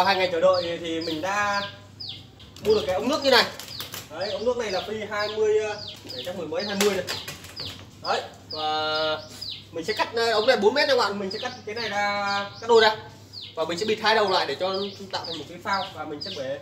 2 ngày chờ đợi thì mình đã mua được cái ống nước như này. Đấy, ống nước này là phi 20 để chắc 10 mấy 20 này. Đấy, và mình sẽ cắt ống này 4 mét các bạn, mình sẽ cắt cái này ra, cắt đôi ra. Và mình sẽ bịt hai đầu lại để cho tạo thành một cái phao, và mình sẽ đây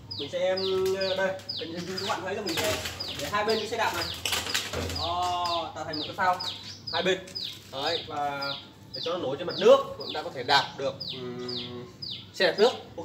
các bạn thấy là mình sẽ để hai bên cái xe đạp này. Đó, tạo thành một cái phao hai bên. Đấy, và để cho nó nổi trên mặt nước chúng ta có thể đạp được xe đạp nước. Ok.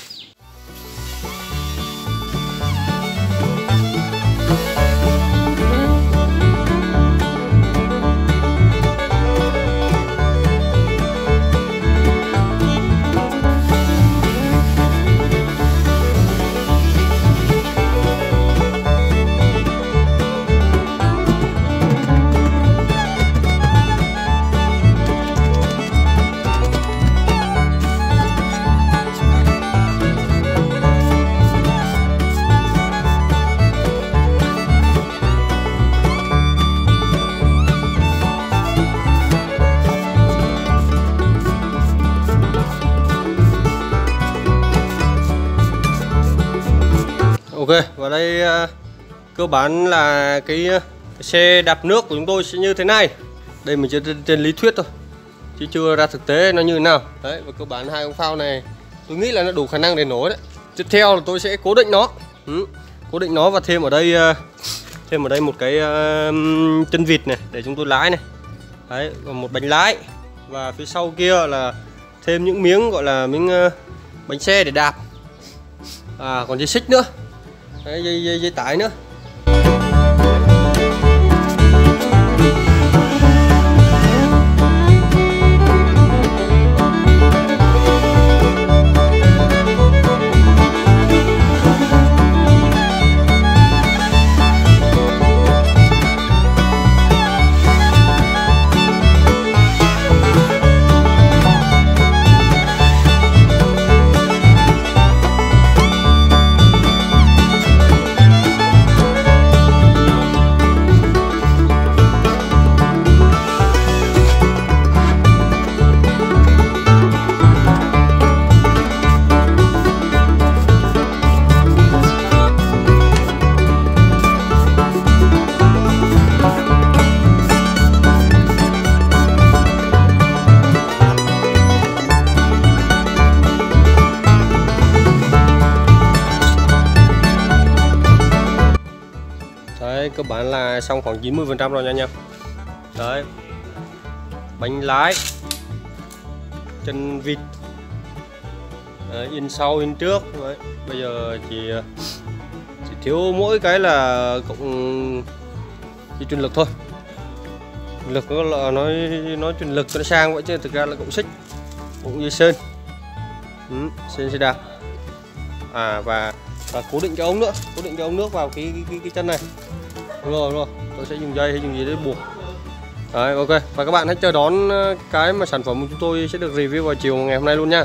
Ok, và đây cơ bản là cái xe đạp nước của chúng tôi sẽ như thế này. Đây mình chỉ trên lý thuyết thôi, chứ chưa ra thực tế nó như thế nào. Đấy, và cơ bản hai con phao này tôi nghĩ là nó đủ khả năng để nổi đấy. Tiếp theo là tôi sẽ cố định nó, cố định nó và thêm ở đây một cái chân vịt này để chúng tôi lái này. Đấy, và một bánh lái, và phía sau kia là thêm những miếng gọi là miếng bánh xe để đạp. Còn dây xích nữa. Đấy, dây tải nữa. Đấy, cơ bản là xong khoảng 90% rồi nha anh em. Đấy, bánh lái, chân vịt, yên sau yên trước. Đấy, bây giờ chỉ thiếu mỗi cái là cộng chỉ truyền lực thôi. Lực nó là nói truyền lực cho nó sang vậy chứ thực ra là cộng xích, cộng dây sơn, sơn xe đạp. Và cố định cái ống nữa, cố định cái ống nước vào cái chân này. Rồi, tôi sẽ dùng dây hay dùng gì để buộc. Đấy, ok. Và các bạn hãy chờ đón cái mà sản phẩm của chúng tôi sẽ được review vào chiều ngày hôm nay luôn nha.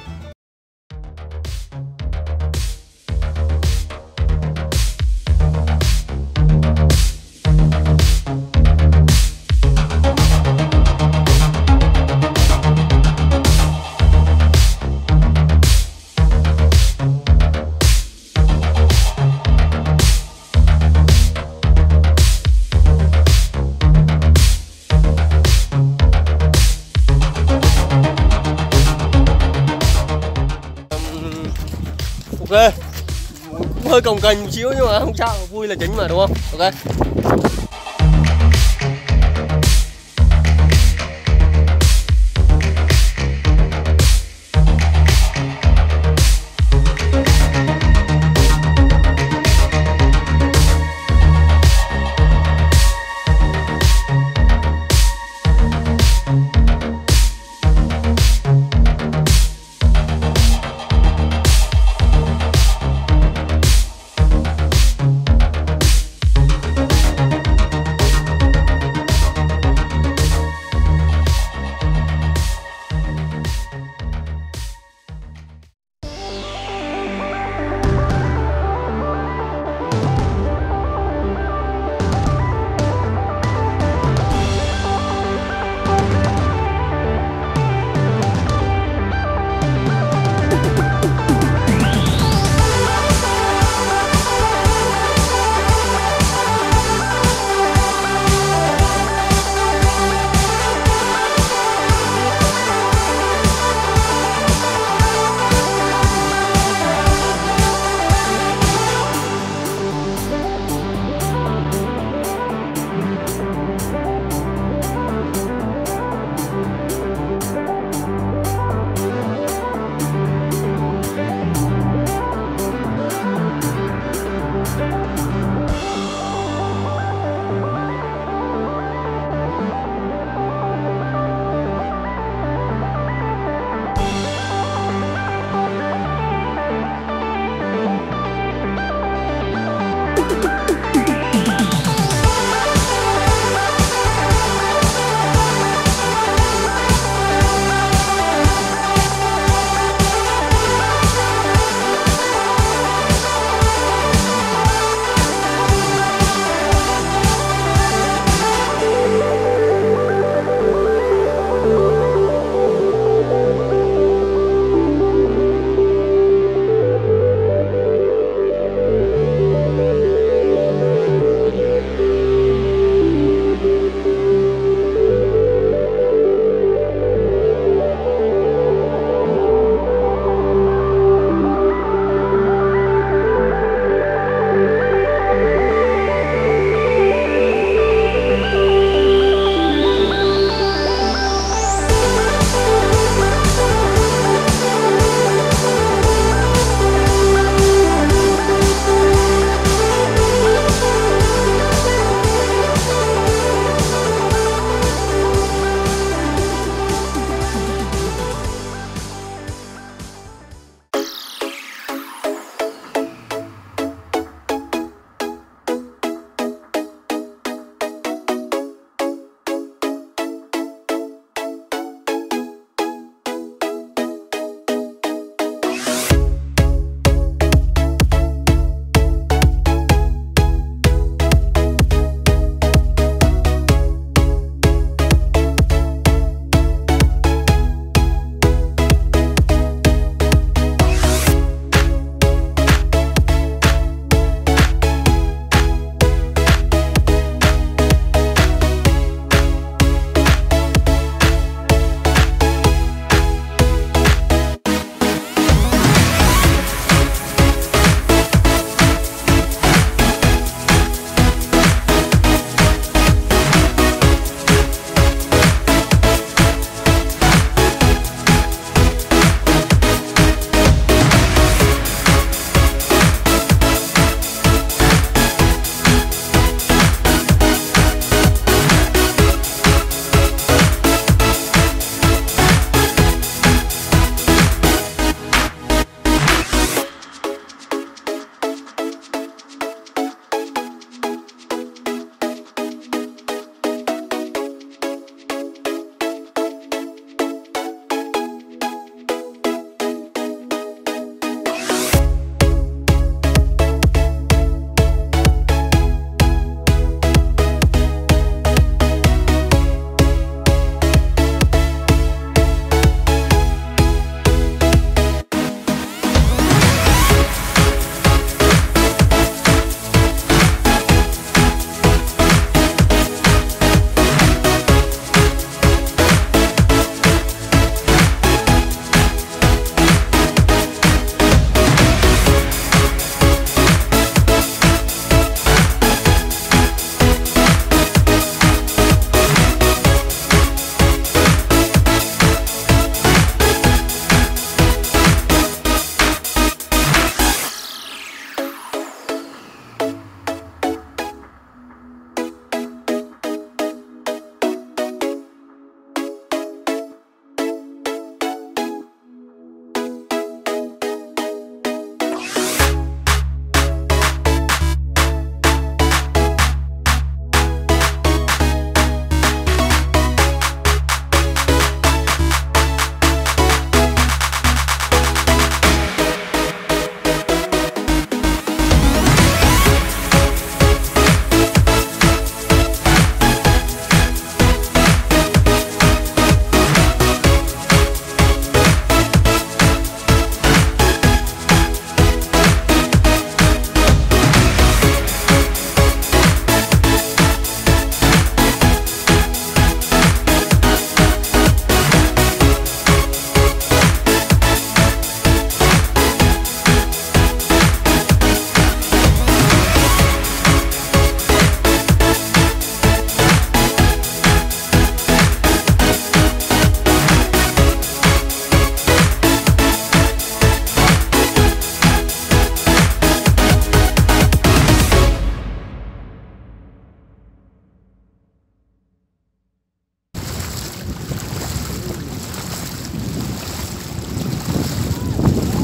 Ok, hơi cồng kềnh một xíu nhưng mà không sao, vui là chính mà đúng không? Ok.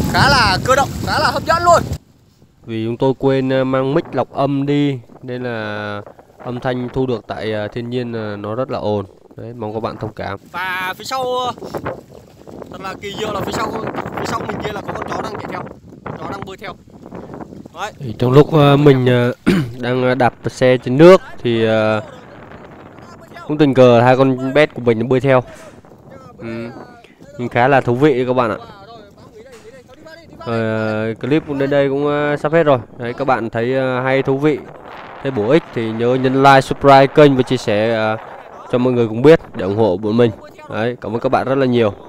khá là cơ động, khá là hấp dẫn luôn. Vì chúng tôi quên mang mic lọc âm đi nên là âm thanh thu được tại thiên nhiên nó rất là ồn. Đấy, mong các bạn thông cảm. Và phía sau thật là kỳ diệu là phía sau mình kia là có con chó đang chạy theo, con chó đang bơi theo. Đấy. Thì trong lúc mình đang đạp xe trên nước thì cũng tình cờ hai con bé của mình nó bơi theo. Khá là thú vị các bạn ạ. Clip đến đây cũng sắp hết rồi. Đấy, các bạn thấy hay thú vị, thấy bổ ích thì nhớ nhấn like, subscribe kênh và chia sẻ cho mọi người cùng biết để ủng hộ bọn mình. Đấy, cảm ơn các bạn rất là nhiều.